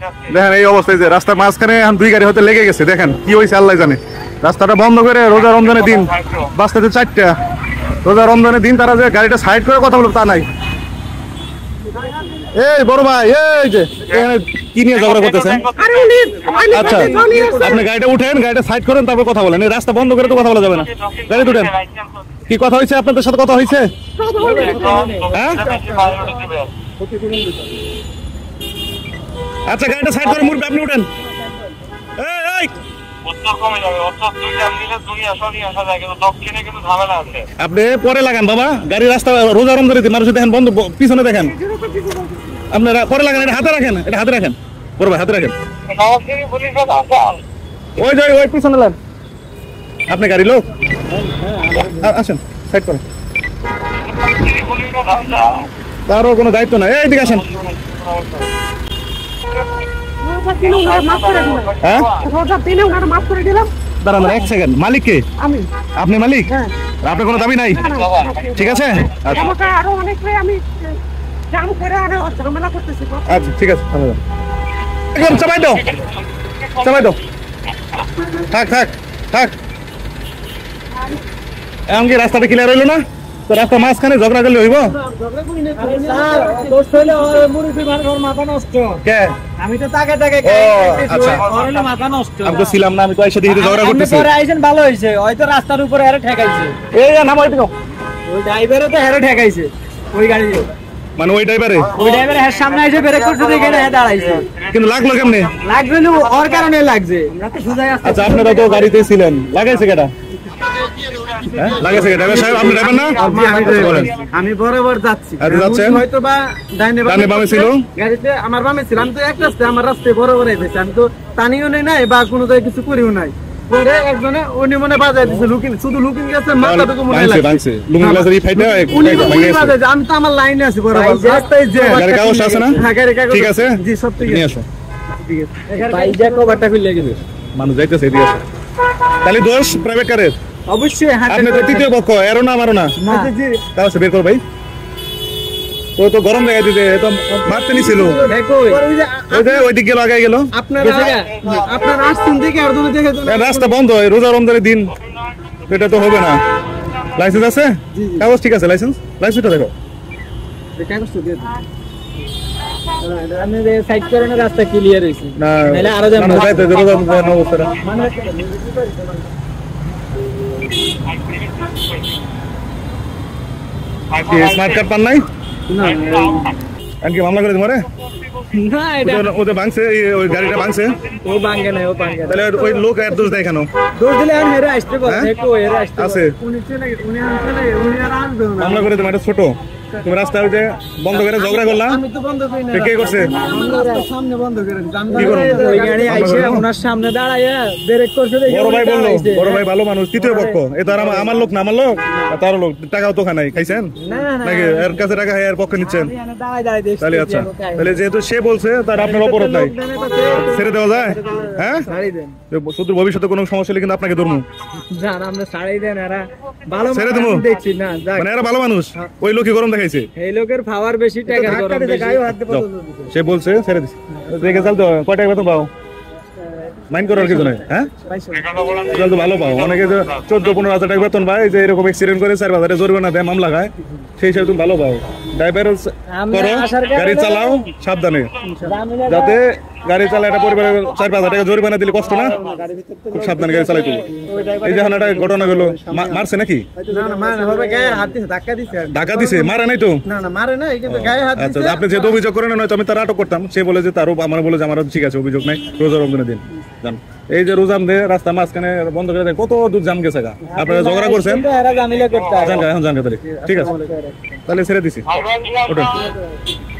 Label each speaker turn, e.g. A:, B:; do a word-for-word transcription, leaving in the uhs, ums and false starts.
A: দেখেন এই অবস্থায় যে রাস্তার মাঝখানে এখন দুই গাড়ি হতে লেগে গেছে, দেখেন কি হয়েছে আল্লাহ জানে। রাস্তাটা বন্ধ করে রোজা রমজানের দিন বাঁচতে চারটা রোজা রমজানের দিন তারা যে গাড়িটা সাইড করে কথা বলবো তা নাই। এই বড় ভাই, এই যে কি নিয়ে ঝগড়া করতেছেন? আচ্ছা আপনি গাড়িটা উঠেন, গাড়িটা সাইড করেন, তারপর কথা বলেন। এই রাস্তা বন্ধ করে তো কথা বলা যাবে না, গাড়ি উঠেন। কি কথা হয়েছে আপনাদের সাথে? কথা হয়েছে? হ্যাঁ আচ্ছা গাড়িটা সাইড করে মুরব্বি আপনি উঠেন। এই আপনি পরে লাগান বাবা গাড়ি, রাস্তা রোজা রমজানের দিন মানুষ দেখেন বন্ধ, পিছনে দেখেন। আপনারা পরে লাগান, এটা হাতে রাখেন, এটা হাতে রাখেন বড় ভাই, হাতে রাখেন। ওই যে ওই পিছনে লাগান। আপনি গাড়ি লোক আসেন, সাইড করেন। তারও কোনো দায়িত্ব নাই, এইদিকে আসেন। দাঁড়ান এক সেকেন্ড, মালিক কে? আপনি মালিক? আপনার কোনো দাবি নাই? ঠিক আছে আচ্ছা ঠিক আছে, একদম চাপাই দাও, চাপাই দাও। থাক থাক থাক, এমনকি রাস্তাটা ক্লিয়ার হইলো না তো? রাস্তা মাঝখানে ঝগড়া করলে হইব?
B: আমি তো তাকে তাকে মাথা নষ্ট,
A: আমি তো ছিলাম না, আমি তো এসে দেখি ঝগড়া করতেছি।
B: ভালো হয়েছে, হয়তো রাস্তার উপরে হেরে ঠেকাইছে।
A: এই নাম ওই
B: ড্রাইভারও তো হেরে ঠেকাইছে ওই গাড়ি,
A: মানে ওই ড্রাইভারে
B: ওই ড্রাইভারে হ্যাঁ সামনে এসে ব্রেক করতে দেখে দাঁড়াইছে।
A: কিন্তু লাগলো কেমনে?
B: লাগবে না ওর কারণে লাগছে।
A: আচ্ছা আপনারা তো গাড়িতে ছিলেন, লাগাইছে কেটা? হ্যাঁ লাগাইছে কেটা? ড্রাইভার সাহেব আপনি ড্রাইভার না?
B: আমি বরাবর যাচ্ছি, হয়তো বা ডাইনে
A: বামে ছিল
B: গাড়িতে, আমার বামে ছিল। আমি তো এক রাস্তায়, আমার রাস্তায় বরাবর আইতেছি, আমি তো টানিও নেই নাই বা কোনো জায়গায় কিছু করিও নাই। একজনে উনি মনে বাজাই দিচ্ছে, লুকিং শুধু লুকিং গেছে, মাথাটুকু মনে লাগছে।
A: লুকিং গ্লাসের এই ফাইটে
B: উনি উনি বাজাই, আমি তো আমার লাইনে আছি বরাবর রাস্তায়। যে
A: গাড়ি কাগজ আছে না?
B: হ্যাঁ গাড়ি কাগজ
A: ঠিক আছে,
B: জি সব ঠিক
A: নিয়ে
B: আছে।
A: আসো।
B: ঠিক আছে ভাই, যা কভারটা খুলে গেছে,
A: মানুষ যাইতেছে এদিকে আসো। তাহলে দোষ প্রাইভেট কারের
B: অবশ্যই।
A: আপনি তো তৃতীয় পক্ষ, এরো না আমারও না। তাও সে বের কর ভাই, ও তো গরম জায়গা দিতে তো মারতে নিছিল। ওই দিকে লাগাই গেল।
B: আপনার আসছেন দেখে আর দূরে দেখে
A: রাস্তা বন্ধ, রোজা রমজানের দিন, এটা তো হবে না। লাইসেন্স আছে? কাগজ ঠিক আছে, লাইসেন্স লাইসেন্সটা দেখো।
B: সাইড করানোর রাস্তা ক্লিয়ার হয়েছে
A: না,
B: আরো
A: অবস্থা স্মার্ট কার্ড পান নাই? কি মামলা করে তোমারে? ওদের ভাঙছে, ওই গাড়িটা ভাঙছে।
B: ও ভাঙে না, ও ভাঙে।
A: তাহলে ওই লোক এর দোষ দেয় কেন?
B: দোষ দিলে আমি হেরে আসতে পারবো, একটু হেরে আসতে
A: আছে।
B: উনি চলে উনি চলে উনি আর আসবে না।
A: মামলা করে তোমার ছোট, তুমি রাস্তায় ওই যে বন্ধ করে ঝগড়া করলাম।
B: আমি তো বন্ধ করি না।
A: কে করছে?
B: সামনে বন্ধ করে দিছি। আমি
A: কি করব?
B: ওই গাড়ি আইছে ওনার সামনে দাঁড়ায়া ব্রেক করছে দেখে
A: বড় ভাই বললো, বড় ভাই ভালো মানুষ, তৃতীয় পক্ষ। এ তো আর আমার লোক না, আমার লোক তার লোক। টাকাও তো খানাই খাইছেন নাকি? এর কাছে টাকা এর পক্ষে নিচ্ছেন? তাহলে আচ্ছা, তাহলে যেহেতু সে বলছে তার আপনার অপরাধ নাই, ছেড়ে দেওয়া যায়? হ্যাঁ শুধু ভবিষ্যতে কোনো সমস্যা হলে কিন্তু আপনাকে ধরবো। ছেড়ে দেবো মানে এরা ভালো মানুষ, ওই লোকই গরম দেখাইছে।
B: এই লোকের পাওয়ার বেশি, টাকা গরম বেশি।
A: সে বলছে ছেড়ে দিছে, দেখে চাল তো কয় টাকা বেতন পাও? মাইন্ড করার কিছু নাই। হ্যাঁ তো ভালো পাও, অনেকে চোদ্দ পনেরো হাজার টাকা বেতন পায়, যে এরকম অ্যাক্সিডেন্ট করে চার হাজারে জরিমানা দেয়, মামলা খায়, সেই হিসাবে তুমি ভালো পাও। ড্রাইভার করো, গাড়ি চালাও সাবধানে, যাতে গাড়ি চালায় একটা পরিবারের চার পাঁচ হাজার টাকা জরিমানা দিলে কষ্ট না, খুব সাবধানে গাড়ি চালাই তুমি। এই যে একটা ঘটনা গেলো, মারছে নাকি? ধাক্কা দিছে, মারে নাই তো? আচ্ছা আপনি যেহেতু অভিযোগ করেন, নয়তো আমি তার আটক করতাম। সে বলে যে তারও আমার বলে যে আমার ঠিক আছে, অভিযোগ নাই, রোজা রমজানের দিন জান। এই যে রোজাম দে রাস্তা মাঝখানে বন্ধ করে দেয়, কত দূর জাম গেছে গা। আপনারা ঝগড়া করছেন, এখন জানকা তাহলে ঠিক আছে, তাহলে ছেড়ে দিছি। ওটা